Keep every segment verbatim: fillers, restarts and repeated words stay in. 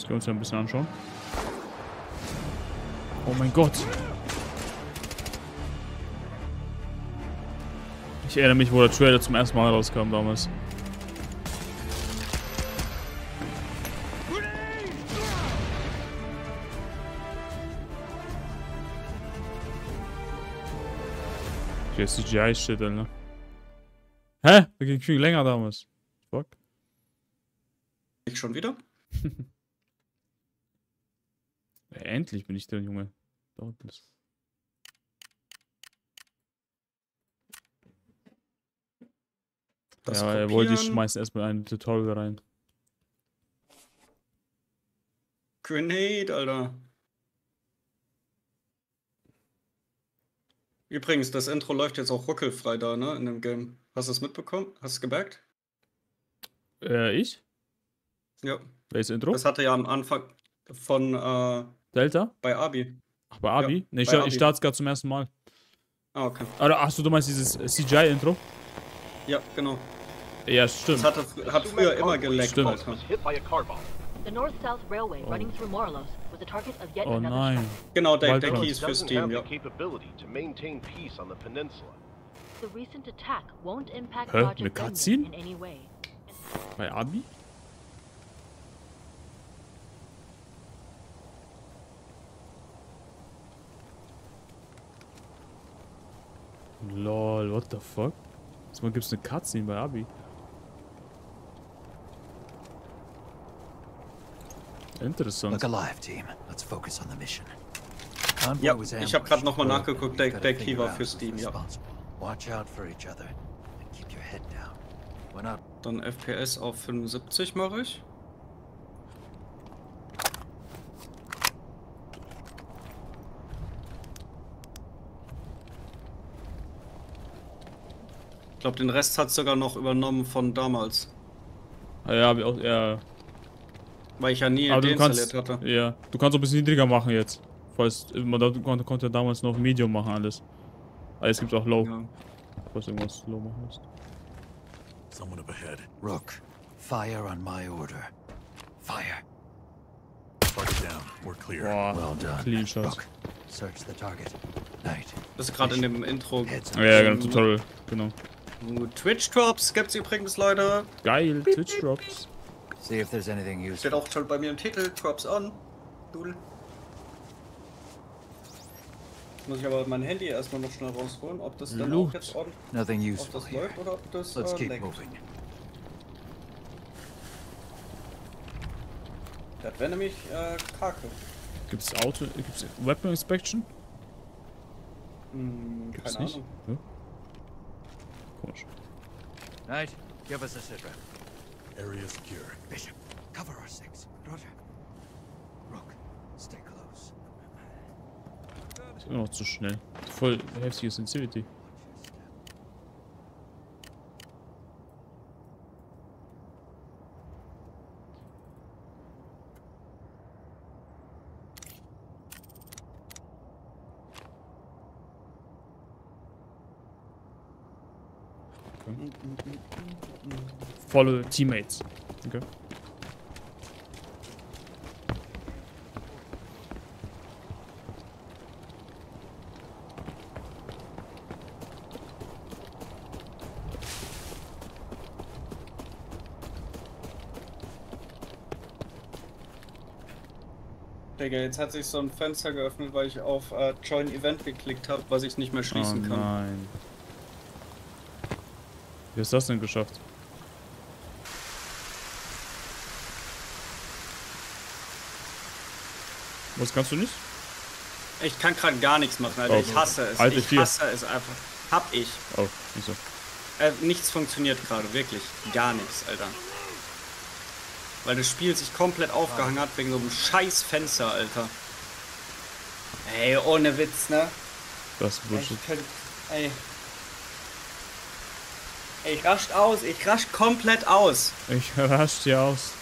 Das können wir uns ja ein bisschen anschauen. Oh mein Gott. Ich erinnere mich, wo der Trailer zum ersten Mal rauskam damals. Okay, C G I-Shit, ne? Hä? Da ging viel länger damals. Fuck. Ich schon wieder? Ja, endlich bin ich der Junge. Dauert das. Das Ja, er wollte, ich schmeiß erstmal ein Tutorial rein. Grenade, Alter. Übrigens, das Intro läuft jetzt auch ruckelfrei da, ne, in dem Game. Hast du es mitbekommen? Hast du es gemerkt? Äh, ich? Ja. Welches Intro? Das hatte ja am Anfang von, äh, Delta? bei Abi. Ach, bei Abi? Ja, ne, ich, bei ich Abi. starte es gerade zum ersten Mal. Ah, okay. Also, achso, du meinst dieses C G I-Intro? Ja, genau. Ja, stimmt. Das hatte, fr- hat früher immer geleckt, Stimmt. Alter. The North-South Railway running through Morelos was the target of yet Oh another nein. strike. Genau, der, der Waldbrand. Key ist für Doesn't Steam, have ja. the capability to maintain peace on the peninsula. The recent attack won't impact Hä? Project Eine Vengeance Cutscene? in any way. Bei Abi? Lol, what the fuck? Jetzt gibt's eine Cutscene bei Abi. Interessant. Look alive, team. Let's focus on the mission. Convoy Ja, was ich habe gerade ambushed. nochmal Well, nachgeguckt, we've der, gotta der Key figure war out für who's Steam, ja. responsible. Watch out for each other and keep your head down. We're not. Dann F P S auf fünfundsiebzig mache ich. Ich glaube, den Rest hat sogar noch übernommen von damals. Ah, ja, hab ich auch, ja. Weil ich ja nie Aber du deinstalliert kannst, hatte. ja, du kannst auch ein bisschen niedriger machen jetzt. Falls, man da, konnte, konnte damals noch Medium machen alles. Aber jetzt gibt's auch Low. Ja. Falls du irgendwas Low machen musst. Someone up ahead. Rook, fire on my order. Fire. Fuck it down. We're clear. Boah, Well done. clean shot. Rook, search the target. Knight. Das ist gerade in dem Intro. Heads Ja, ja, genau, Tutorial, genau. Twitch-Drops gibt's übrigens, Leute. Geil, Twitch Drops. See if there's anything Steht useful. auch schon bei mir im Titel. Drops on. Dudel. Muss ich aber mein Handy erstmal noch schnell rausholen, ob das dann Loot. auch jetzt ordentlich Nothing ob useful das here. läuft oder ob das Let's äh, keep leckt. moving. Das wäre nämlich äh, Kacke. Gibt's Auto, gibt's Weapon Inspection? Hm, Gibt's keine nicht? Ahnung. Ja? Komisch. Knight, give us a sit rep. Area secure. Bishop, cover our six. Roger. Rook, stay close. Ist immer noch zu schnell. Voll heftige Sensitivity. Okay. Follow teammates. Okay. Digga, jetzt hat sich so ein Fenster geöffnet, weil ich auf äh, Join Event geklickt habe, was ich nicht mehr schließen Oh kann. nein. Wie hast du das denn geschafft? Was kannst du nicht? Ich kann gerade gar nichts machen, Alter. Oh, Ich hasse es. Alt F Ich vier. hasse es einfach. Hab ich. Oh, wieso? Äh, nichts funktioniert gerade, wirklich. Gar nichts, Alter. Weil das Spiel sich komplett aufgehangen hat wegen so einem scheiß Fenster, Alter. Ey, ohne Witz, ne? Das ist Bullshit. Ich könnt, ey. Ey, ich rascht aus. Ich rasch komplett aus. Ich rasch dir aus.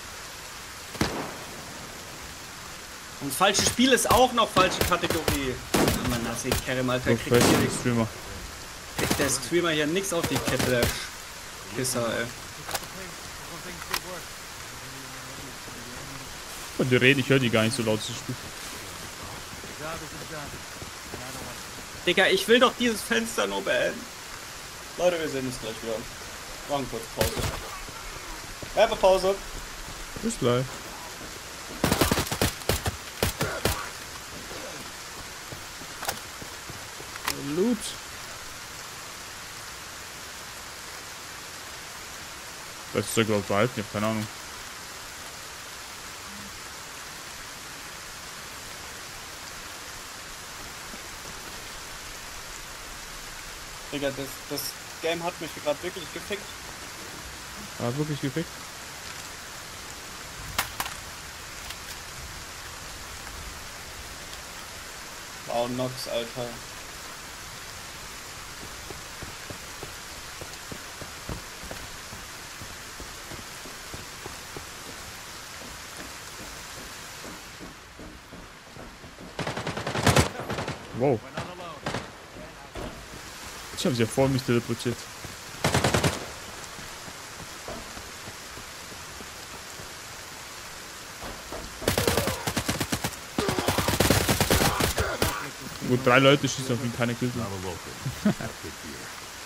Und falsches Spiel ist auch noch falsche Kategorie. Oh Mann, das ist Kerem, Alter. Kriegt der, Professional Streamer. kriegt der Streamer hier nix auf die Kette, der Pisser, ey. Und die reden, ich höre die gar nicht so laut. Das ist gut. Digga, ich will doch dieses Fenster nur beenden. Leute, wir sehen uns gleich wieder. Machen kurz Pause. Werbepause. Bis gleich. Loot. Das ist ja glaube ich behalten, ich hab keine Ahnung. Digga, das, das Game hat mich gerade wirklich gefickt. Hat wirklich gefickt. Wow, Nox, Alter. Wow. Ich habe sie ja vor mich teleportiert. Gut, drei Leute schießen auf ihn, keine Kills. Not a local. Have good gear.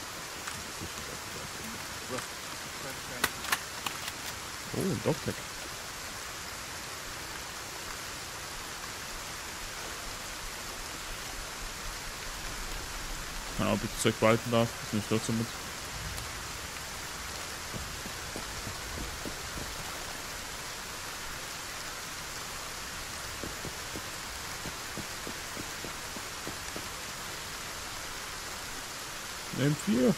Oh, ein Dogtag. Keine Ahnung, ob ich das Zeug behalten darf. Das nehme ich trotzdem mit. M vier.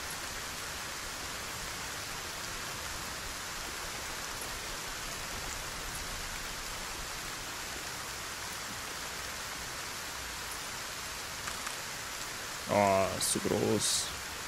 Oh, ist zu groß.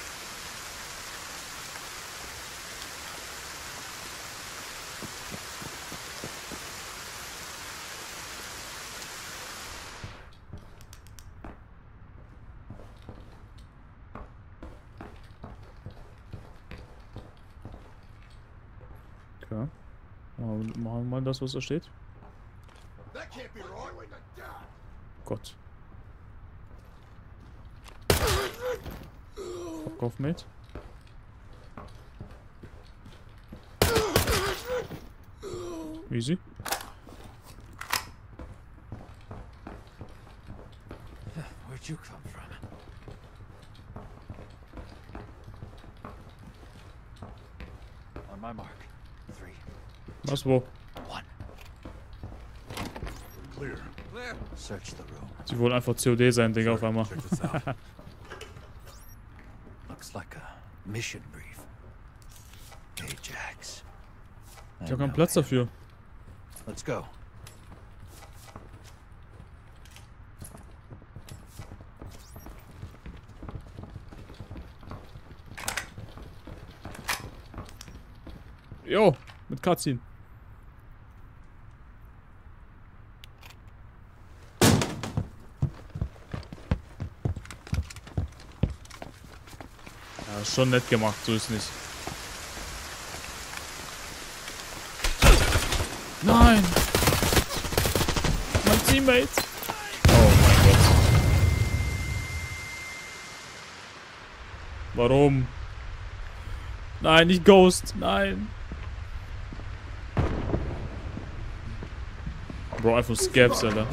Okay. Machen wir mal das, was da steht. Gott. Kopf mit. Easy. Where'd you come from? On my mark. Three, Was, wo? one. Clear. Search the room. Sie wollen einfach C O D sein, Digga, auf einmal. Check this out. Looks like a mission brief. Ajax. Ich hab keinen Platz dafür. Let's go. Jo, mit Cutscene. Ja, ist schon nett gemacht, so ist nicht. Nein! Mein Teammate! Oh mein Gott. Warum? Nein, nicht Ghost! Nein! Bro, einfach Scabs, Alter.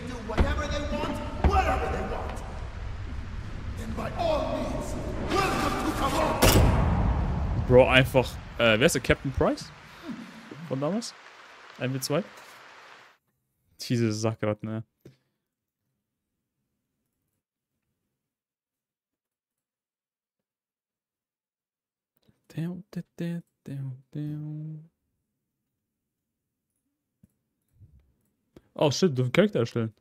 Bro, einfach. Äh, wer ist der Captain Price? Von damals? eins W zwei? Diese Sackratten, ne? Oh shit, du einen Charakter erstellen.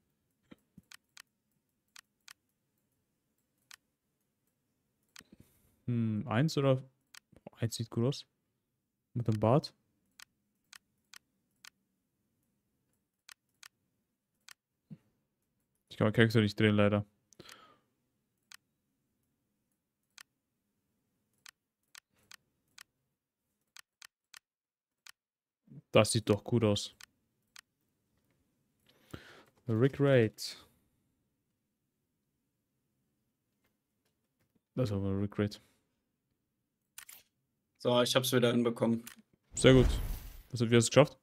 Hm, eins oder? Eins sieht gut aus. Mit dem Bart. Ich kann meinen Charakter nicht drehen, leider. Das sieht doch gut aus. Rick Raid. Das ist aber Rick Raid. So, ich hab's wieder hinbekommen. Sehr gut. Was, wie hast du es geschafft?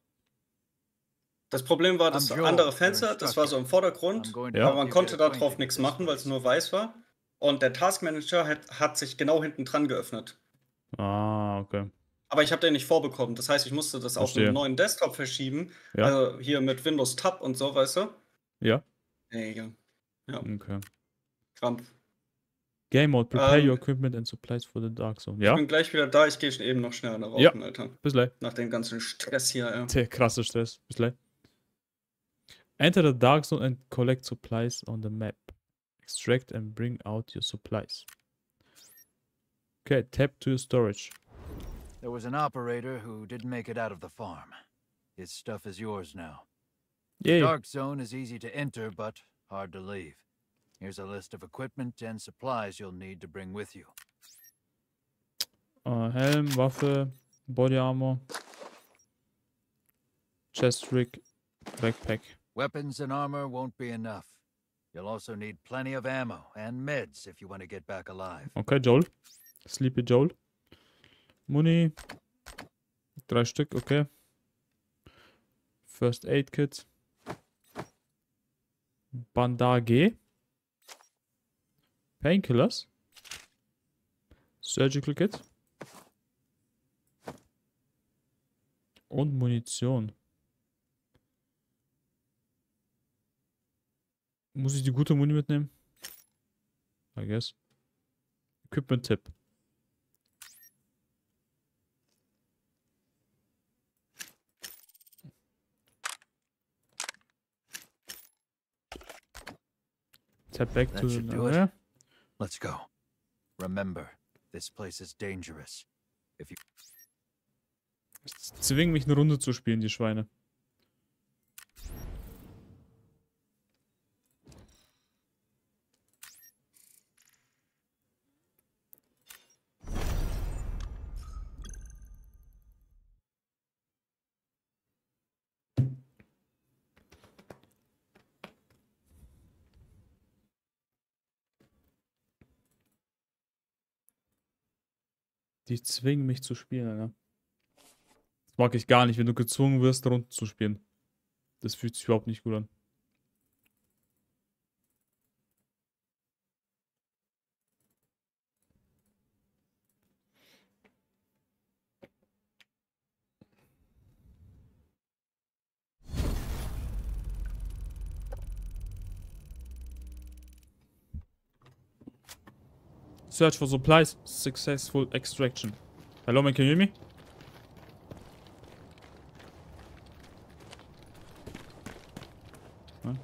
Das Problem war, das I'm Joel, andere your Fenster, das war so im Vordergrund, I'm going Ja. aber man help you konnte get darauf acquainted nichts with this machen, weil es place. nur weiß war. Und der Taskmanager hat, hat sich genau hinten dran geöffnet. Ah, okay. Aber ich habe den nicht vorbekommen. Das heißt, ich musste das auf Verstehe. einen neuen Desktop verschieben. Ja. Also hier mit Windows Tab und so, weißt du? Ja. Ey, ja. Okay. Krampf. Game Mode. Prepare Ähm, your equipment and supplies for the Dark Zone. Ich Ja. bin gleich wieder da. Ich gehe eben noch schneller rauchen, Ja. Alter. Bis gleich. Nach dem ganzen Stress hier, ja. Der krasse Stress. Bis gleich. Enter the Dark Zone and collect supplies on the map. Extract and bring out your supplies. Okay, tap to your storage. There was an operator who didn't make it out of the farm. His stuff is yours now. Yay. Dark Zone is easy to enter, but hard to leave. Here's a list of equipment and supplies you'll need to bring with you. Äh, Helm, Waffe, Body Armor, Chest Rig, Backpack. Weapons and armor won't be enough. You'll also need plenty of ammo and meds if you want to get back alive. Okay, Joel. Sleepy Joel. Muni. Drei Stück, okay. First Aid Kit. Bandage. Painkillers. Surgical Kit. Und Munition. Muss ich die gute Muni mitnehmen? I guess. Equipment-Tipp. Tap back That to should the... do it. Ja. Let's go. Remember, this place is dangerous. If you Zwingen mich eine Runde zu spielen, die Schweine. Die zwingen mich zu spielen, Alter. Das mag ich gar nicht, wenn du gezwungen wirst, Runden zu spielen. Das fühlt sich überhaupt nicht gut an. Search for supplies. Successful extraction. Hello, man, can you hear me? Huh?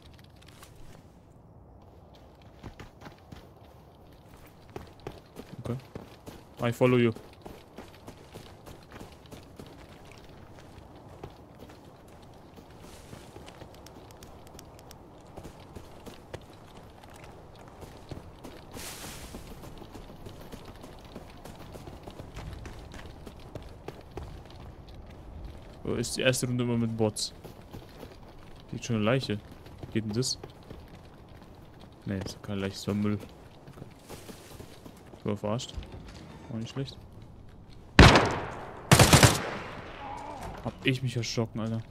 Okay. I follow you. So ist die erste Runde immer mit Bots. Liegt schon eine Leiche. Geht denn das? Ne, ist doch keine Leiche, ist doch Müll. Okay. Ich war verarscht. Auch nicht schlecht. Hab ich mich erschrocken, Alter.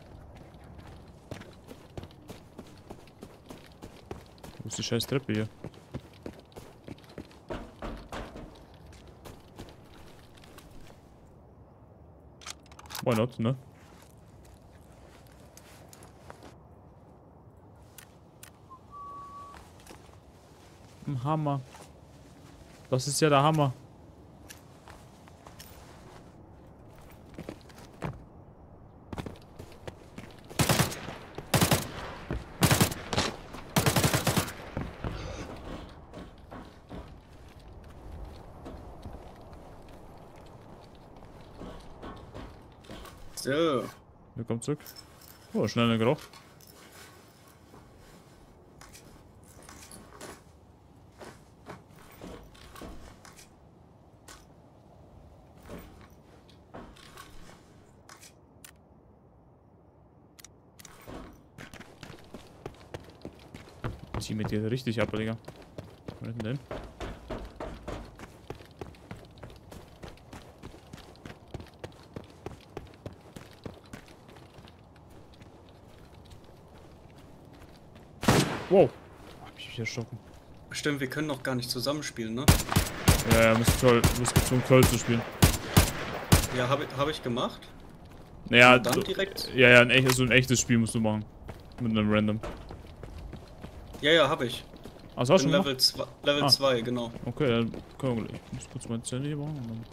Wo ist die scheiß Treppe hier? Why not, ne? Ein Hammer. Das ist ja der Hammer. So. Wir kommen zurück. Oh, schnell geraucht. Teammate geht richtig ab, Digga. Was ist denn? Wow. Hab ich mich erschrocken. Stimmt, wir können noch gar nicht zusammenspielen, ne? Ja, ja, müsst toll, müsst gezwungen Kroll zu spielen. Ja, habe hab ich gemacht. Naja, Und dann so, direkt? ja, ja, ein, echt, so ein echtes Spiel musst du machen. Mit einem Random. Ja, ja, habe ich. Also hast du Bin schon Level zwei, Level Ah. zwei, genau. gemacht? Okay, dann können wir gleich. Ich muss kurz mein Zelle hier machen. Und dann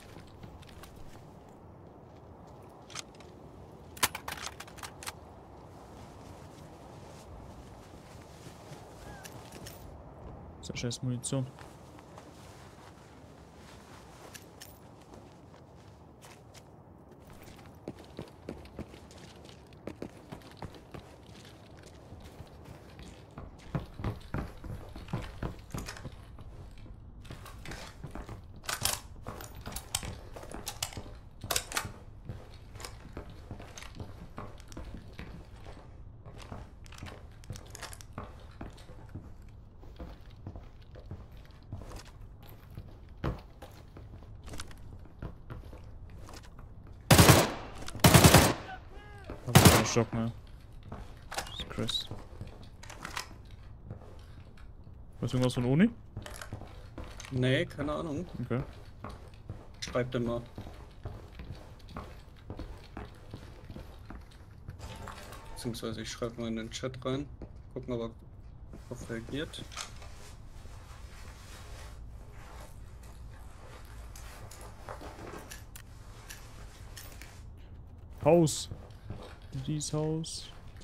ist ja scheiß Munition. Hab ich keinen Schock mehr. Das ist Chris. Weißt du irgendwas von Uni? Nee, keine Ahnung. Okay. Schreibt den mal. Beziehungsweise ich schreibe mal in den Chat rein. Gucken, ob er darauf reagiert. Haus. Dies Haus.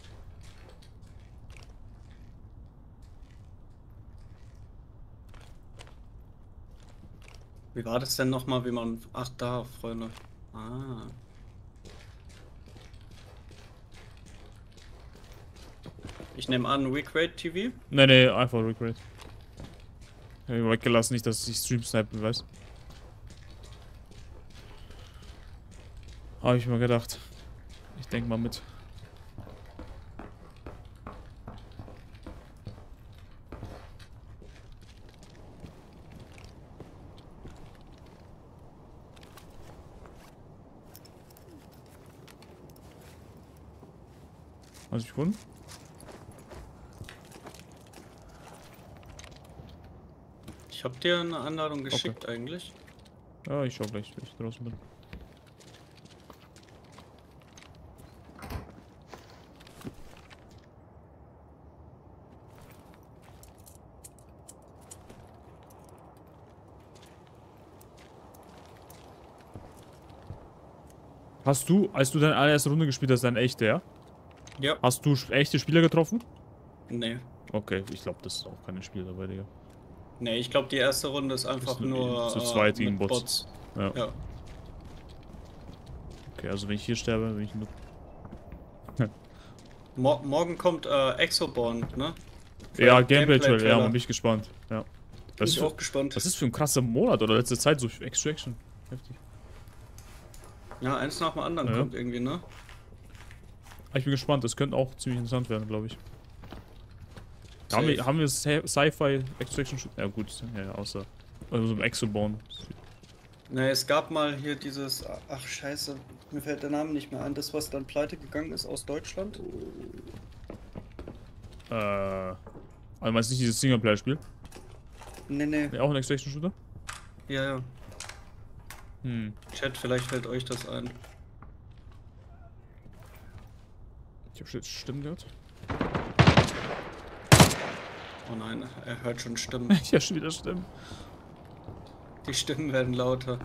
Wie war das denn nochmal, wie man... Ach, da, Freunde. Ah. Ich nehme an, Recrate T V. Nee, nee, einfach Recreate. Ich hab ihn weggelassen, nicht, dass ich Stream snipen weiß. Habe ich mir gedacht. Ich denke mal mit. Hast du mich gefunden? Ich habe dir eine Anladung geschickt eigentlich. Ja, ich schau gleich, wenn ich draußen bin. Hast du, als du deine allererste Runde gespielt hast, deine echte, ja? Ja. Hast du echte Spieler getroffen? Nee. Okay, ich glaube, das ist auch keine Spieler dabei, Digga. Nee, ich glaube, die erste Runde ist einfach Ist nur zu äh, zweit mit gegen Bots. Ja. Ja. Okay, also wenn ich hier sterbe, bin ich nur... Mo morgen kommt äh, Exoborn, ne? Ja, Gameplay- Gameplay-Trailer, ja, Trailer. man bin ich gespannt. Ja. Bin Was ich ist, für, auch gespannt. was ist für ein krasser Monat oder letzte Zeit so Extraction? Heftig. Ja, eins nach dem anderen Ja. kommt irgendwie, ne? Aber ich bin gespannt, das könnte auch ziemlich interessant werden, glaube ich. Safe. Haben wir, haben wir Sci- Sci-Fi Extraction? Ja gut, ja, außer also so ein Exoborn. Ne, es gab mal hier dieses, ach scheiße, mir fällt der Name nicht mehr ein, das was dann pleite gegangen ist aus Deutschland. Äh, also meinst du nicht dieses Singleplayer-Spiel? Ne, ne, Ja, auch ein Extraction-Shooter? ja, ja. Hm. Chat, vielleicht fällt euch das ein. Ich hab jetzt Stimmen gehört. Oh nein, er hört schon Stimmen. Ich hab schon wieder Stimmen. Die Stimmen werden lauter.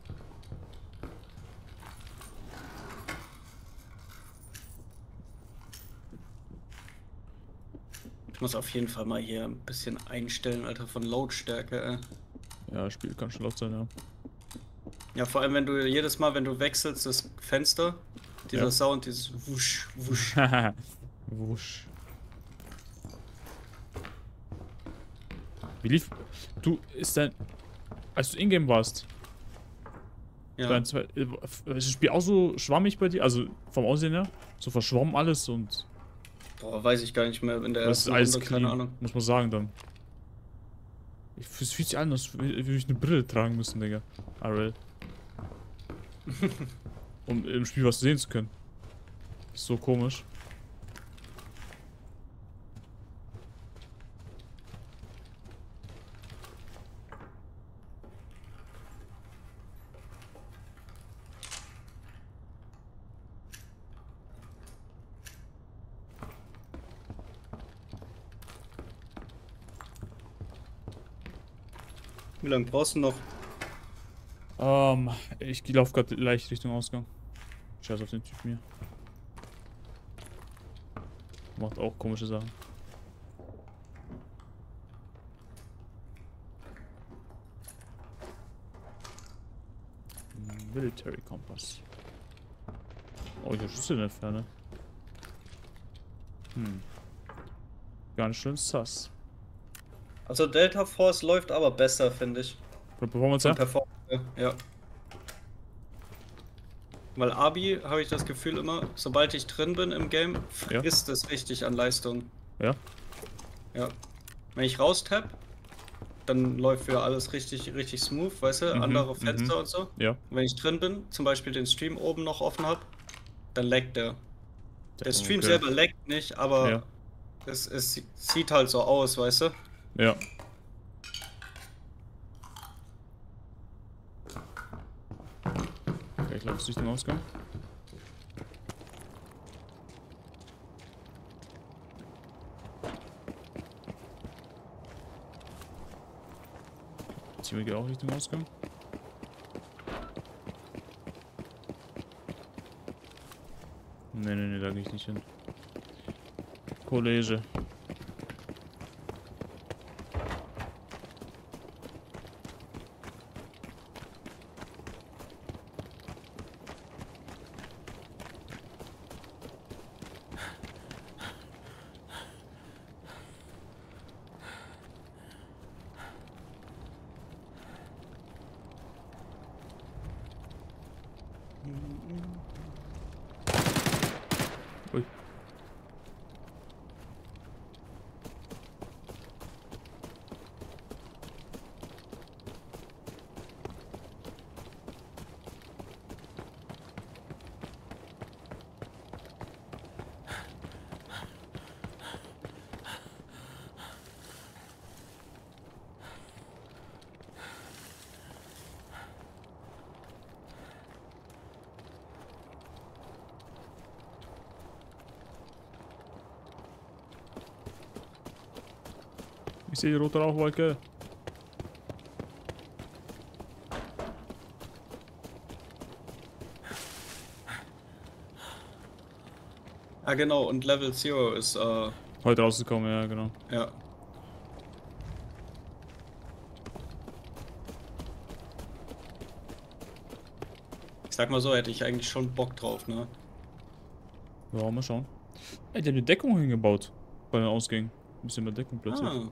Ich muss auf jeden Fall mal hier ein bisschen einstellen, Alter, von Lautstärke, ey. Ja, das Spiel kann schon laut sein, ja. Ja, vor allem, wenn du jedes Mal, wenn du wechselst das Fenster, dieser Ja. Sound, dieses Wusch, Wusch. Wusch. Wie lief... Du, ist dein... Als du in-game warst, Ja. dein zwei, ist das Spiel auch so schwammig bei dir? Also vom Aussehen her? So verschwommen alles und... Boah, weiß ich gar nicht mehr in der Das ist ersten alles Runde, keine clean, Ahnung. muss man sagen dann. Ich, es fühlt sich an, als würde ich eine Brille tragen müssen, Digga. R L. Um im Spiel was sehen zu können. Ist so komisch. Wie lange brauchst du noch? Ähm, ich laufe gerade leicht Richtung Ausgang. Scheiß auf den Typen hier. Macht auch komische Sachen. Military Kompass. Oh, ich habe Schlüssel in der Ferne. Hm. Ganz schön sass. Also Delta Force läuft aber besser, finde ich. Von Performance Von her? Performance, ja. Weil Abi, habe ich das Gefühl immer, sobald ich drin bin im Game, frisst es richtig an Leistung. Ja. Ja. Wenn ich raustapp, dann läuft wieder alles richtig, richtig smooth, weißt du, Mhm, andere Fenster mhm. und so. Ja. Und wenn ich drin bin, zum Beispiel den Stream oben noch offen habe, dann laggt der. Der Stream Okay. selber laggt nicht, aber Ja. es, es sieht halt so aus, weißt du? Ja. Okay, ich laufe Richtung Ausgang. Team geht auch Richtung Ausgang. Ne, ne, ne, da gehe ich nicht hin. Kollege. Ui. Ich sehe die rote Rauchwolke. Ah genau, und Level Zero ist, äh, Heute rausgekommen, ja, genau. ja. Ich sag mal so, hätte ich eigentlich schon Bock drauf, ne? Ja, mal schauen. Ey, die haben die Deckung hingebaut. Bei den Ausgängen. Ein bisschen mehr Deckung plötzlich. Ah.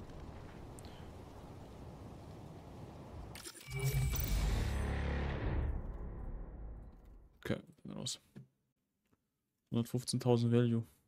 Okay, dann raus. hundertfünfzehntausend Value.